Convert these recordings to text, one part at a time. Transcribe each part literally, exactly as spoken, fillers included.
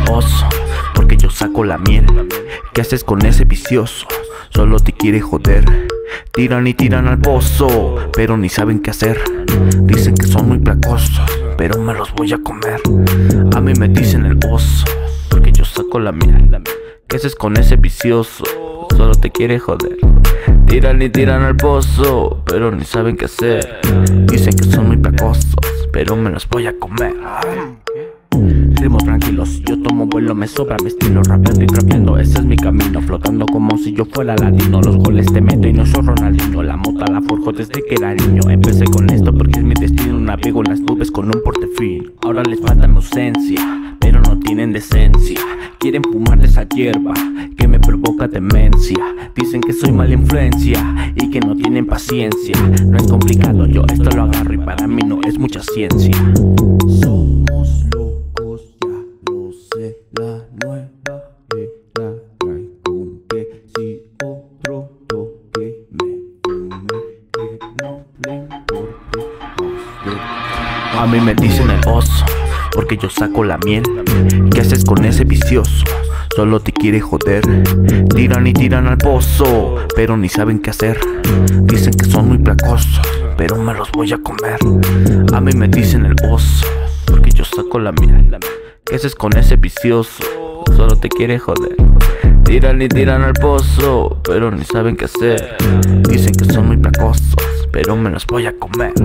el oso, porque yo saco la miel. ¿Qué haces con ese vicioso? Solo te quiere joder. Tiran y tiran al pozo, pero ni saben qué hacer. Dicen que son muy placosos, pero me los voy a comer. A mí me dicen el oso, porque yo saco la miel. ¿Qué haces con ese vicioso? Solo te quiere joder. Tiran y tiran al pozo, pero ni saben qué hacer. Dicen que son muy placosos, pero me los voy a comer. Ritmos tranquilos, yo tomo vuelo, me sobra mi estilo. Rapeando y trapeando, ese es mi camino. Flotando como si yo fuera latino. Los goles te meto y no soy Ronaldinho. La mota la forjo desde que era niño. Empecé con esto porque es mi destino. Navego en las nubes con un portefín. Ahora les falta mi ausencia, pero no tienen decencia. Quieren fumar de esa hierba que me provoca demencia. Dicen que soy mala influencia y que no tienen paciencia. No es complicado, yo esto lo agarro y para mí no es mucha ciencia. Somos locos, ya lo sé, la nueva era trae con que si otro toque me fume, que no le importe más. A mí me dicen el oso, porque yo saco la miel. ¿Qué haces con ese vicioso? Solo te quiere joder. Tiran y tiran al pozo, pero ni saben qué hacer. Dicen que son muy placosos, pero me los voy a comer. A mí me dicen el oso, porque yo saco la miel. ¿Qué haces con ese vicioso? Solo te quiere joder. Tiran y tiran al pozo, pero ni saben qué hacer. Dicen que son muy placosos, pero me los voy a comer.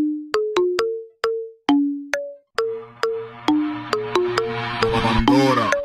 Pandora.